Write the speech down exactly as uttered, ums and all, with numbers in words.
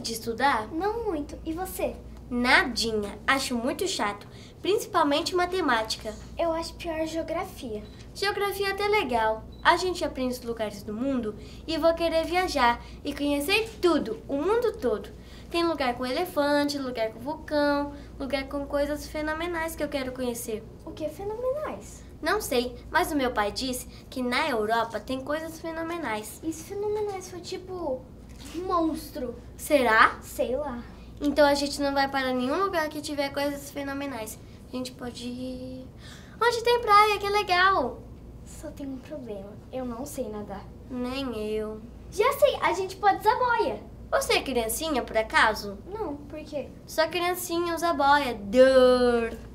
de estudar? Não muito. E você? Nadinha. Acho muito chato, principalmente matemática. Eu acho pior geografia. Geografia é até legal. A gente aprende os lugares do mundo e vou querer viajar e conhecer tudo, o mundo todo. Tem lugar com elefante, lugar com vulcão, lugar com coisas fenomenais que eu quero conhecer. O que é fenomenais? Não sei, mas o meu pai disse que na Europa tem coisas fenomenais. E se fenomenais for tipo monstro? Será? Sei lá. Então a gente não vai para nenhum lugar que tiver coisas fenomenais. A gente pode ir... Onde tem praia, que legal! Só tem um problema. Eu não sei nadar. Nem eu. Já sei, a gente pode usar boia. Você é criancinha, por acaso? Não, por quê? Só criancinha usa boia. Dur.